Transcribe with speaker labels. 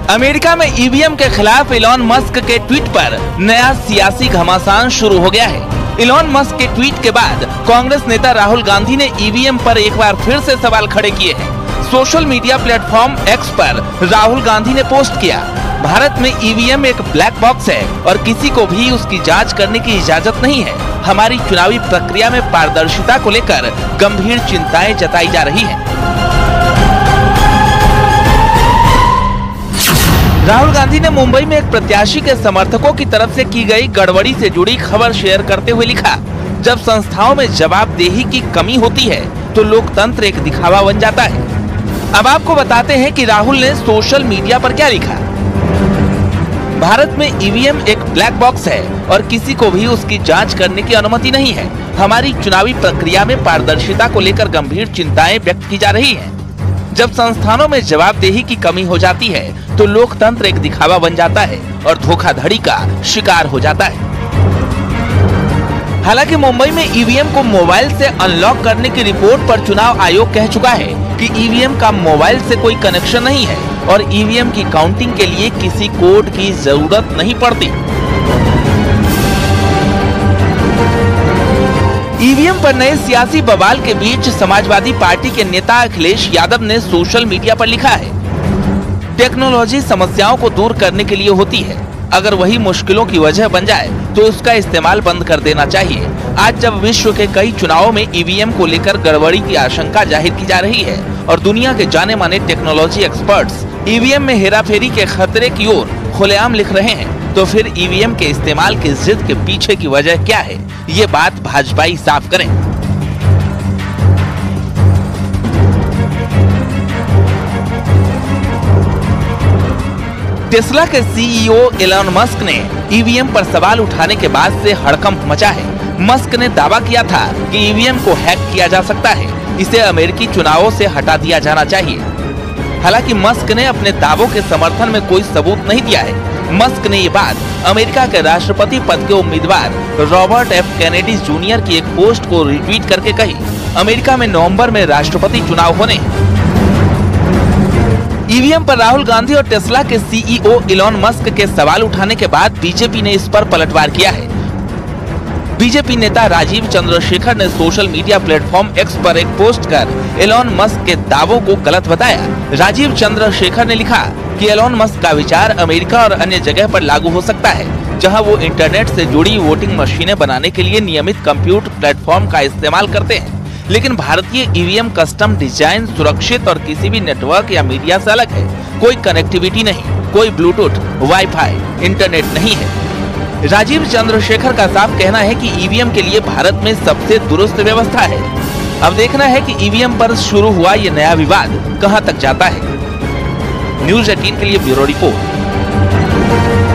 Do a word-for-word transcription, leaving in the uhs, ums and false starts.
Speaker 1: America में EVM के खिलाफ इलॉन मस्क के ट्वीट पर नया सियासी घमासान शुरू हो गया है। इलॉन मस्क के ट्वीट के बाद कांग्रेस नेता राहुल गांधी ने ईवीएम पर एक बार फिर से सवाल खड़े किए हैं। सोशल मीडिया प्लेटफॉर्म एक्स पर राहुल गांधी ने पोस्ट किया, भारत में ईवीएम एक ब्लैक बॉक्स है और किसी को भी उसकी जांच करने की इजाजत नहीं है। हमारी चुनावी प्रक्रिया में पारदर्शिता को लेकर गंभीर चिंताएं जताई जा रही हैं। राहुल गांधी ने मुंबई में एक प्रत्याशी के समर्थकों की तरफ से की गई गड़बड़ी से जुड़ी खबर शेयर करते हुए लिखा, जब संस्थाओं में जवाबदेही की कमी होती है तो लोकतंत्र एक दिखावा बन जाता है। अब आपको बताते हैं कि राहुल ने सोशल मीडिया पर क्या लिखा। भारत में ईवीएम एक ब्लैक बॉक्स है और किसी को भी उसकी जांच करने की अनुमति नहीं है। हमारी चुनावी प्रक्रिया में पारदर्शिता को लेकर गंभीर चिंताएं व्यक्त की जा रही हैं। जब संस्थानों में जवाबदेही की कमी हो जाती है तो लोकतंत्र एक दिखावा बन जाता है और धोखाधड़ी का शिकार हो जाता है। हालांकि मुंबई में ईवीएम को मोबाइल से अनलॉक करने की रिपोर्ट पर चुनाव आयोग कह चुका है कि ईवीएम का मोबाइल से कोई कनेक्शन नहीं है और ईवीएम की काउंटिंग के लिए किसी कोड की जरूरत नहीं पड़ती। ईवीएम पर नए सियासी बवाल के बीच समाजवादी पार्टी के नेता अखिलेश यादव ने सोशल मीडिया पर लिखा है, टेक्नोलॉजी समस्याओं को दूर करने के लिए होती है, अगर वही मुश्किलों की वजह बन जाए तो उसका इस्तेमाल बंद कर देना चाहिए। आज जब विश्व के कई चुनावों में ईवीएम को लेकर गड़बड़ी की आशंका जाहिर की जा रही है और दुनिया के जाने माने टेक्नोलॉजी एक्सपर्ट्स ईवीएम में हेराफेरी के खतरे की ओर खुलेआम लिख रहे हैं, तो फिर ईवीएम के इस्तेमाल की जिद के पीछे की वजह क्या है, ये बात भाजपाई साफ करें। टेस्ला के सीईओ एलन मस्क ने ईवीएम पर सवाल उठाने के बाद से हड़कंप मचा है। मस्क ने दावा किया था कि ईवीएम को हैक किया जा सकता है, इसे अमेरिकी चुनावों से हटा दिया जाना चाहिए। हालांकि मस्क ने अपने दावों के समर्थन में कोई सबूत नहीं दिया है। मस्क ने ये बात अमेरिका के राष्ट्रपति पद के उम्मीदवार रॉबर्ट एफ कैनेडी जूनियर की एक पोस्ट को रिट्वीट करके कही। अमेरिका में नवंबर में राष्ट्रपति चुनाव होने। ईवीएम पर राहुल गांधी और टेस्ला के सीईओ एलन मस्क के सवाल उठाने के बाद बीजेपी ने इस पर पलटवार किया है। बीजेपी नेता राजीव चंद्रशेखर ने सोशल मीडिया प्लेटफॉर्म एक्स पर एक पोस्ट कर एलन मस्क के दावों को गलत बताया। राजीव चंद्रशेखर ने लिखा कि एलन मस्क का विचार अमेरिका और अन्य जगह पर लागू हो सकता है, जहां वो इंटरनेट से जुड़ी वोटिंग मशीनें बनाने के लिए नियमित कंप्यूटर प्लेटफॉर्म का इस्तेमाल करते हैं। लेकिन भारतीय ईवीएम कस्टम डिजाइन, सुरक्षित और किसी भी नेटवर्क या मीडिया से अलग है। कोई कनेक्टिविटी नहीं, कोई ब्लूटूथ, वाईफाई, इंटरनेट नहीं है। राजीव चंद्रशेखर का साफ कहना है कि ईवीएम के लिए भारत में सबसे दुरुस्त व्यवस्था है। अब देखना है कि ईवीएम पर शुरू हुआ ये नया विवाद कहां तक जाता है। न्यूज़ अठारह के लिए ब्यूरो रिपोर्ट।